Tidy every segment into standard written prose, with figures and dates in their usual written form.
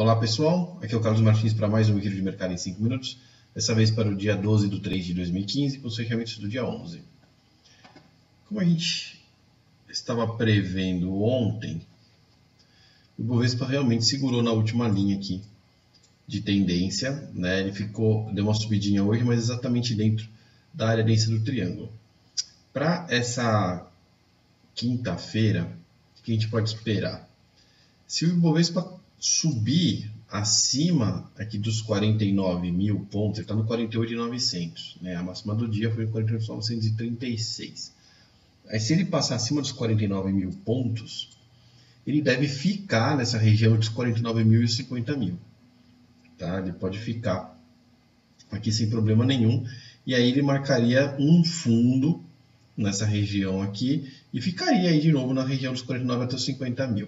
Olá pessoal, aqui é o Carlos Martins para mais um Giro de Mercado em 5 minutos, dessa vez para o dia 12 de 3 de 2015, com os fechamentos do dia 11. Como a gente estava prevendo ontem, o Ibovespa realmente segurou na última linha aqui de tendência, né? Ele deu uma subidinha hoje, mas exatamente dentro da área densa do triângulo. Para essa quinta-feira, o que a gente pode esperar? Se o Ibovespa subir acima aqui dos 49 mil pontos, ele está no 48.900, né? A máxima do dia foi 48.936. Aí se ele passar acima dos 49 mil pontos, ele deve ficar nessa região dos 49 mil e 50 mil. Tá? Ele pode ficar aqui sem problema nenhum. E aí ele marcaria um fundo nessa região aqui e ficaria aí de novo na região dos 49 até os 50 mil.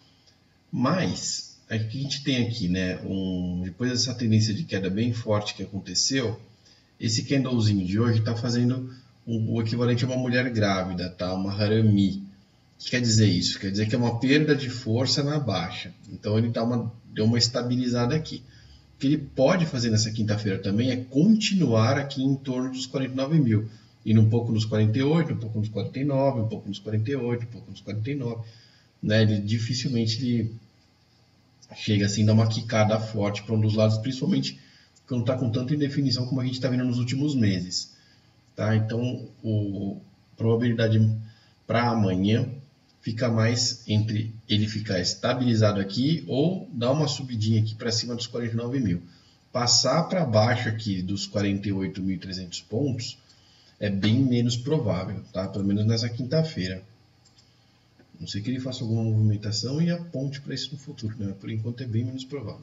Mas a gente tem aqui, né, depois dessa tendência de queda bem forte que aconteceu, esse candlezinho de hoje está fazendo o equivalente a uma mulher grávida, tá? Uma harami. O que quer dizer isso? Quer dizer que é uma perda de força na baixa. Então ele deu uma estabilizada aqui. O que ele pode fazer nessa quinta-feira também é continuar aqui em torno dos 49 mil. Indo um pouco nos 48, um pouco nos 49, um pouco nos 48, um pouco nos 49. Né? Ele dificilmente chega assim a dar uma quicada forte para um dos lados, principalmente quando está com tanta indefinição como a gente está vendo nos últimos meses. Tá? Então, a probabilidade para amanhã fica mais entre ele ficar estabilizado aqui ou dar uma subidinha aqui para cima dos 49 mil. Passar para baixo aqui dos 48.300 pontos é bem menos provável, tá? Pelo menos nessa quinta-feira. Não sei que ele faça alguma movimentação e aponte para isso no futuro, né? Por enquanto é bem menos provável.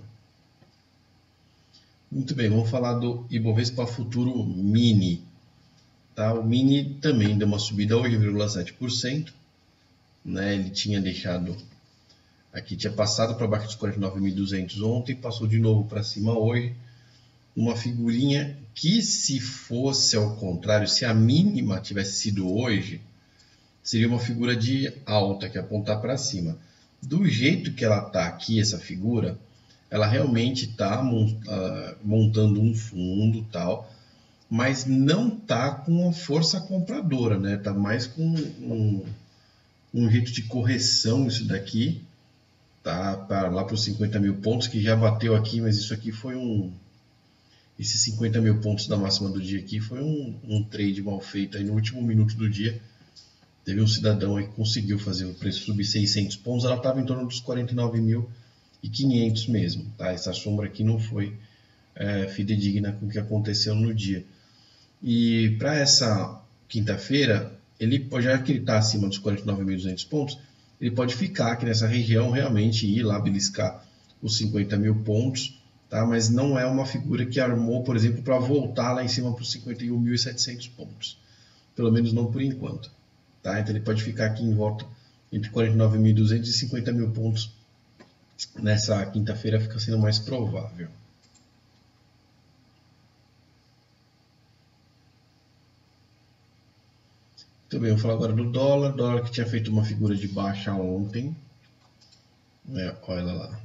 Muito bem, vamos falar do Ibovespa Futuro Mini. Tá? O Mini também deu uma subida hoje, 0,7%. Né? Ele tinha deixado aqui, tinha passado para baixo dos 49.200 ontem, passou de novo para cima hoje. Uma figurinha que, se fosse ao contrário, se a mínima tivesse sido hoje, seria uma figura de alta, que apontar para cima. Do jeito que ela está aqui, essa figura, ela realmente está montando um fundo tal, mas não está com a força compradora, né? Está mais com um jeito de correção isso daqui, tá? Para lá para os 50 mil pontos, que já bateu aqui, mas isso aqui foi esses 50 mil pontos da máxima do dia aqui foi um trade mal feito aí no último minuto do dia. Teve um cidadão aí que conseguiu fazer o preço subir 600 pontos, ela estava em torno dos 49.500 mesmo, tá? Essa sombra aqui não foi fidedigna com o que aconteceu no dia. E para essa quinta-feira, já que ele está acima dos 49.200 pontos, ele pode ficar aqui nessa região, realmente ir lá beliscar os 50 mil pontos, tá? Mas não é uma figura que armou, por exemplo, para voltar lá em cima para os 51.700 pontos. Pelo menos não por enquanto. Tá? Então ele pode ficar aqui em volta entre 49.200 e 50 mil pontos. Nessa quinta-feira fica sendo mais provável. Também vou falar agora do dólar. Dólar que tinha feito uma figura de baixa ontem. Olha lá.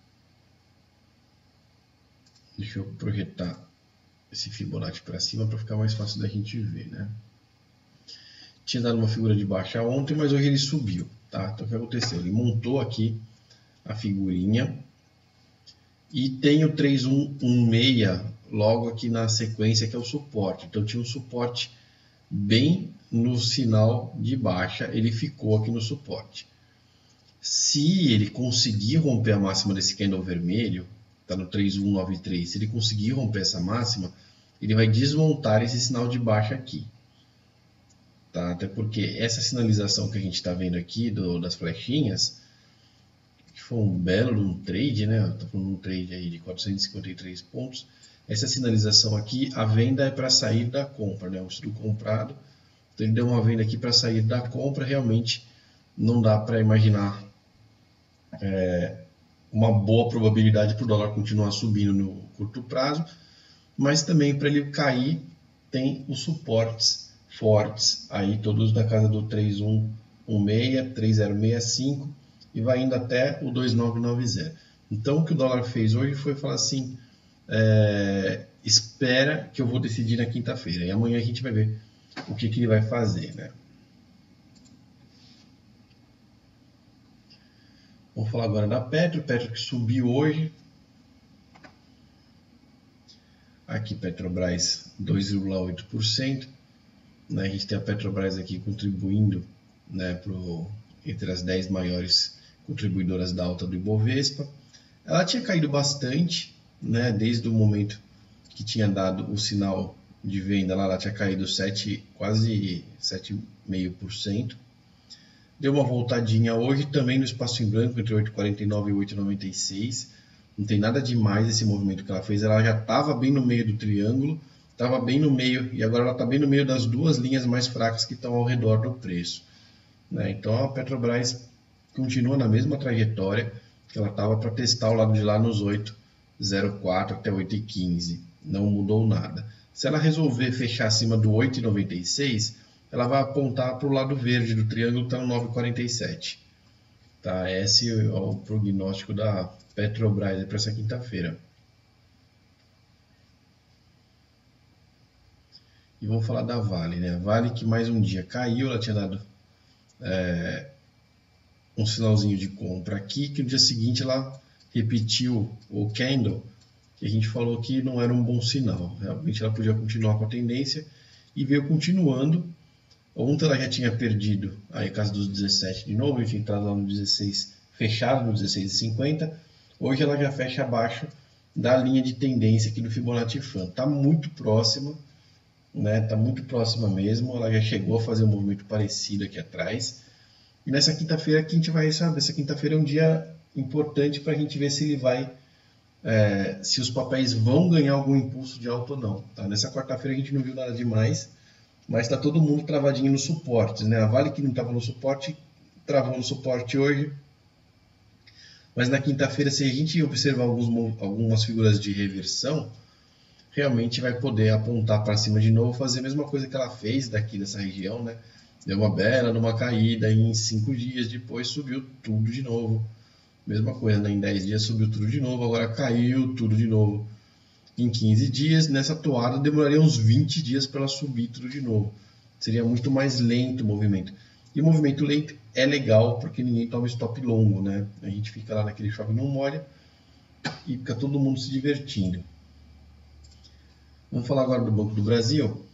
Deixa eu projetar esse Fibonacci para cima para ficar mais fácil da gente ver, né? Tinha dado uma figura de baixa ontem, mas hoje ele subiu, tá? Então o que aconteceu? Ele montou aqui a figurinha e tem o 3116 logo aqui na sequência, que é o suporte. Então tinha um suporte bem no sinal de baixa, ele ficou aqui no suporte. Se ele conseguir romper a máxima desse candle vermelho, tá no 3193, se ele conseguir romper essa máxima, ele vai desmontar esse sinal de baixa aqui. Tá? Até porque essa sinalização que a gente está vendo aqui das flechinhas, que foi um belo trade, né? Estou falando um trade aí de 453 pontos. Essa sinalização aqui, a venda é para sair da compra, né? O estudo comprado. Então ele deu uma venda aqui para sair da compra. Realmente não dá para imaginar uma boa probabilidade para o dólar continuar subindo no curto prazo, mas também para ele cair tem os suportes fortes, aí todos da casa do 3116, 3065 e vai indo até o 2990. Então o que o dólar fez hoje foi falar assim, espera que eu vou decidir na quinta-feira, e amanhã a gente vai ver o que ele vai fazer, né? Vamos falar agora da Petro que subiu hoje. Aqui Petrobras 2,8%. Né? A gente tem a Petrobras aqui contribuindo, né, entre as 10 maiores contribuidoras da alta do Ibovespa. Ela tinha caído bastante, né, desde o momento que tinha dado o sinal de venda lá, ela tinha caído quase 7,5%. Deu uma voltadinha hoje também no espaço em branco, entre 8,49 e 8,96. Não tem nada demais esse movimento que ela fez. Ela já estava bem no meio do triângulo, estava bem no meio, e agora ela está bem no meio das duas linhas mais fracas que estão ao redor do preço. Né? Então a Petrobras continua na mesma trajetória que ela estava para testar o lado de lá nos 8,04 até 8,15. Não mudou nada. Se ela resolver fechar acima do 8,96, ela vai apontar para o lado verde do triângulo, que está no 9,47. Tá? Esse é o prognóstico da Petrobras para essa quinta-feira. E vamos falar da Vale, né? A Vale que mais um dia caiu, ela tinha dado um sinalzinho de compra aqui, que no dia seguinte ela repetiu o candle, que a gente falou que não era um bom sinal. Realmente ela podia continuar com a tendência e veio continuando. Ontem ela já tinha perdido a casa dos 17 de novo, enfim, entrado lá no 16, fechado no 16,50. Hoje ela já fecha abaixo da linha de tendência aqui do Fibonacci Fan. Está muito próxima, né? Está muito próxima mesmo. Ela já chegou a fazer um movimento parecido aqui atrás. E nessa quinta-feira aqui a gente vai saber. Essa quinta-feira é um dia importante para a gente ver se ele vai, se os papéis vão ganhar algum impulso de alta ou não. Tá? Nessa quarta-feira a gente não viu nada demais. Mas está todo mundo travadinho nos suportes, né? A Vale que não estava no suporte, travou no suporte hoje. Mas na quinta-feira, se a gente observar algumas figuras de reversão, realmente vai poder apontar para cima de novo, fazer a mesma coisa que ela fez daqui dessa região, né? Deu uma bela numa caída e em 5 dias depois subiu tudo de novo. Mesma coisa, né? Em 10 dias subiu tudo de novo, agora caiu tudo de novo. Em 15 dias, nessa toada, demoraria uns 20 dias para ela subir tudo de novo. Seria muito mais lento o movimento. E o movimento lento é legal porque ninguém toma stop longo, né? A gente fica lá naquele chove não molha e fica todo mundo se divertindo. Vamos falar agora do Banco do Brasil.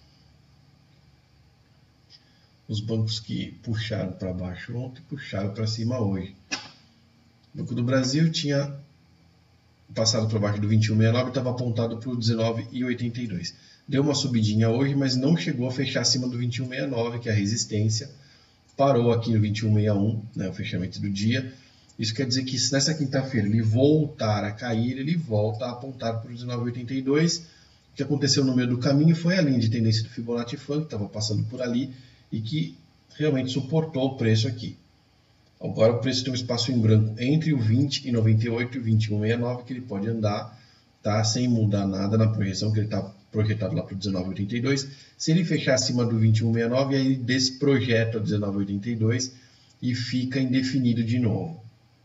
Os bancos que puxaram para baixo ontem, puxaram para cima hoje. O Banco do Brasil tinha passado para baixo do 21,69 e estava apontado para o 19,82. Deu uma subidinha hoje, mas não chegou a fechar acima do 21,69, que é a resistência. Parou aqui no 21,61, né, o fechamento do dia. Isso quer dizer que se nessa quinta-feira ele voltar a cair, ele volta a apontar para o 19,82. O que aconteceu no meio do caminho foi a linha de tendência do Fibonacci Fan, que estava passando por ali e que realmente suportou o preço aqui. Agora o preço tem um espaço em branco entre o 20,98 e o 21,69 que ele pode andar, tá? Sem mudar nada na projeção, que ele está projetado lá para o 19,82. Se ele fechar acima do 21,69, aí ele desprojeta o 19,82 e fica indefinido de novo.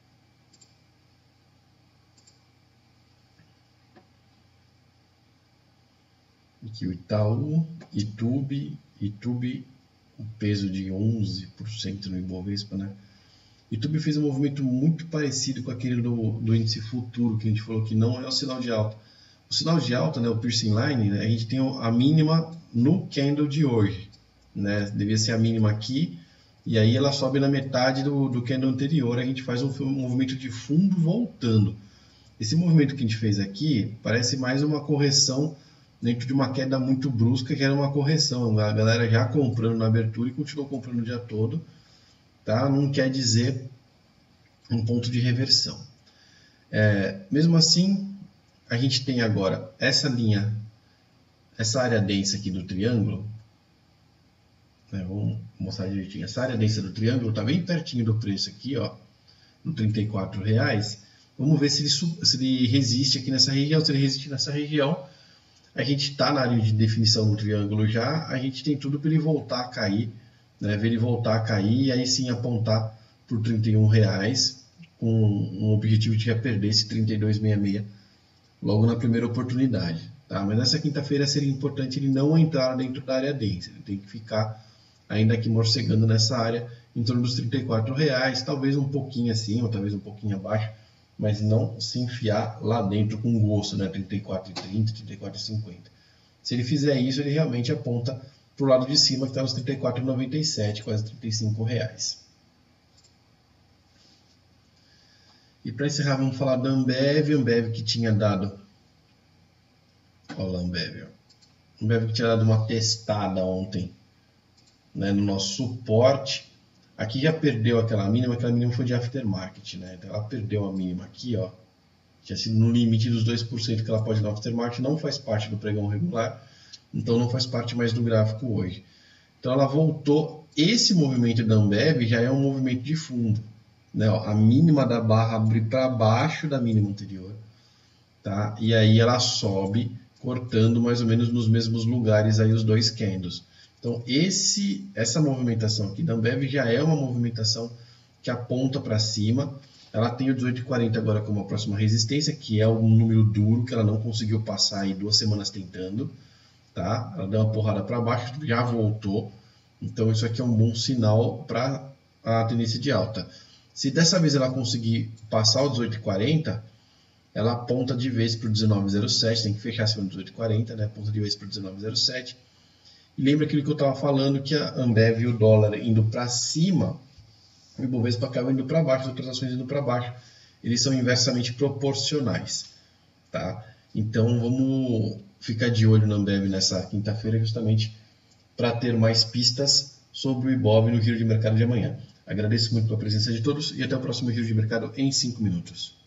Aqui o Itaú, Itube, o peso de 11% no Ibovespa, né? Itube fez um movimento muito parecido com aquele do índice futuro, que a gente falou que não é o sinal de alta. O sinal de alta, né, o piercing line, né, a gente tem a mínima no candle de hoje. Né? Devia ser a mínima aqui, e aí ela sobe na metade do candle anterior, a gente faz um movimento de fundo voltando. Esse movimento que a gente fez aqui parece mais uma correção dentro de uma queda muito brusca, que era uma correção. A galera já comprando na abertura e continuou comprando o dia todo. Tá? Não quer dizer um ponto de reversão. Mesmo assim, a gente tem agora essa linha, essa área densa aqui do triângulo. Vamos mostrar direitinho. Essa área densa do triângulo está bem pertinho do preço aqui, ó, no R$ 34,00. Vamos ver se ele resiste aqui nessa região. Se ele resiste nessa região, a gente está na área de definição do triângulo já. A gente tem tudo para ele voltar a cair. Ver ele voltar a cair e aí sim apontar por R$ 31,00, com um objetivo de já perder esse 32,66 logo na primeira oportunidade. Tá? Mas nessa quinta-feira seria importante ele não entrar dentro da área densa, ele tem que ficar ainda aqui morcegando nessa área em torno dos R$34, talvez um pouquinho acima, talvez um pouquinho abaixo, mas não se enfiar lá dentro com gosto, né? 34,30, 34,50. Se ele fizer isso, ele realmente aponta para o lado de cima, que está nos R$34,97, quase R$35. E para encerrar, vamos falar da Ambev. Ambev que tinha dado... Olha lá, Ambev. Ambev que tinha dado uma testada ontem, né, no nosso suporte. Aqui já perdeu aquela mínima foi de aftermarket, né? Então ela perdeu a mínima aqui, ó. Tinha sido no limite dos 2% que ela pode no aftermarket, não faz parte do pregão regular, então não faz parte mais do gráfico hoje. Então ela voltou. Esse movimento da Ambev já é um movimento de fundo, né? Ó, a mínima da barra abre para baixo da mínima anterior, tá? E aí ela sobe, cortando mais ou menos nos mesmos lugares aí os dois candles. Então, essa movimentação aqui da Ambev já é uma movimentação que aponta para cima. Ela tem o 18,40 agora como a próxima resistência, que é um número duro que ela não conseguiu passar aí 2 semanas tentando. Tá? Ela deu uma porrada para baixo, já voltou. Então, isso aqui é um bom sinal para a tendência de alta. Se dessa vez ela conseguir passar o 18,40, ela aponta de vez para o 19,07. Tem que fechar acima do 18,40, né? Aponta de vez para o 19,07. E lembra aquilo que eu estava falando, que a Ambev e o dólar indo para cima, o Ibovespa acaba indo para baixo, as outras ações indo para baixo. Eles são inversamente proporcionais. Tá? Então vamos ficar de olho na Ambev nessa quinta-feira, justamente para ter mais pistas sobre o Ibov no Giro de Mercado de amanhã. Agradeço muito a presença de todos e até o próximo Giro de Mercado em 5 minutos.